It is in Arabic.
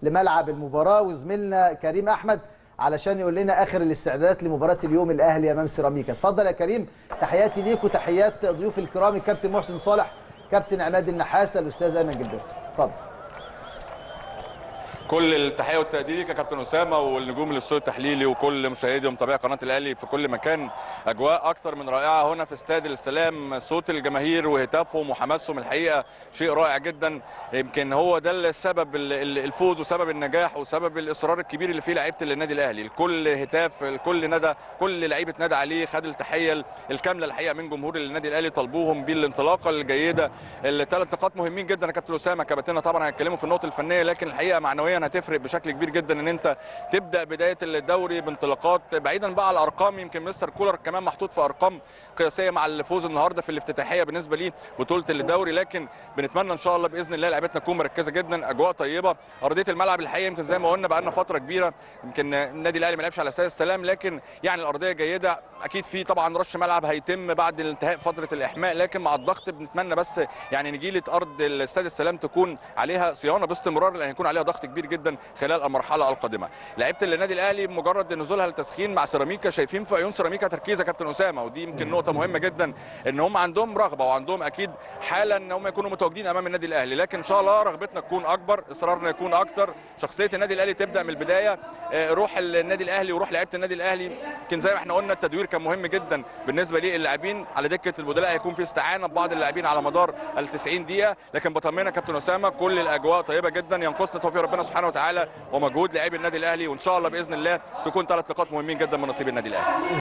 لملعب المباراه، وزميلنا كريم احمد علشان يقول لنا اخر الاستعدادات لمباراه اليوم الاهلي امام سيراميكا. اتفضل يا كريم، تحياتي ليك وتحيات ضيوف الكرام الكابتن محسن صالح، كابتن عماد النحاسه، الاستاذ ايمن جبرتو. اتفضل. كل التحيه والتقدير ليك يا كابتن اسامه والنجوم الاستوديو التحليلي وكل مشاهدي ومتابعي قناه الاهلي في كل مكان. اجواء اكثر من رائعه هنا في استاد السلام، صوت الجماهير وهتافهم وحماسهم الحقيقه شيء رائع جدا. يمكن هو ده السبب الفوز وسبب النجاح وسبب الاصرار الكبير اللي فيه لعيبه النادي الاهلي. الكل هتاف، الكل ندى، كل لعيبه ندى عليه، خد التحيه الكامله الحقيقه من جمهور النادي الاهلي، طلبوهم بالانطلاقه الجيده. الثلاث نقاط مهمين جدا يا كابتن اسامه. كابتننا طبعا هيتكلموا في النقطه الفنيه، لكن الحقيقه معنويا هتفرق بشكل كبير جدا ان انت تبدا بدايه الدوري بانطلاقات بعيدا بقى على الارقام. يمكن مستر كولر كمان محطوط في ارقام قياسيه مع الفوز النهارده في الافتتاحيه بالنسبه ليه بطوله الدوري، لكن بنتمنى ان شاء الله باذن الله لعيبتنا تكون مركزه جدا. اجواء طيبه، ارضيه الملعب الحقيقه يمكن زي ما قلنا بقى لنا فتره كبيره، يمكن النادي الاهلي ما لعبش على استاد السلام، لكن يعني الارضيه جيده. اكيد في طبعا رش ملعب هيتم بعد انتهاء فتره الاحماء، لكن مع الضغط بنتمنى بس يعني نجيله ارض الاستاد السلام تكون عليها صيانه باستمرار، لان هيكون عليها ضغط كبير جدا خلال المرحله القادمه. لعيبه النادي الاهلي بمجرد نزولها للتسخين مع سيراميكا شايفين في عيون سيراميكا تركيز يا كابتن اسامه، ودي يمكن نقطه مهمه جدا ان هم عندهم رغبه وعندهم اكيد حاله ان هم يكونوا متواجدين امام النادي الاهلي، لكن ان شاء الله رغبتنا تكون اكبر، اصرارنا يكون اكتر، شخصيه النادي الاهلي تبدا من البدايه، روح النادي الاهلي وروح لعيبه النادي الاهلي. يمكن زي ما احنا قلنا التدوير كان مهم جدا بالنسبه للاعبين على دكه البدلاء، هيكون في استعانه ببعض اللاعبين على مدار ال 90 دقيقه، لكن بطمنك كابتن اسامه كل الاجواء طيبه جدا، ينقصنا توفيق ربنا سبحانه وتعالى ومجهود لاعبي النادي الاهلي، وان شاء الله باذن الله تكون 3 نقاط مهمين جدا من نصيب النادي الاهلي.